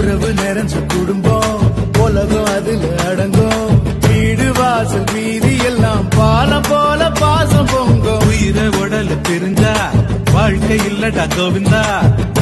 உறவு நிறைஞ்ச குடும்பம் உலகம் அதுல அடங்கும். வீடு வாசல் வீதி எல்லாம் பாலம் போல பாசம் பொங்கும். உயிரை உடல் பிரிஞ்சா வாழ்க்கை இல்லடா கோவிந்தா.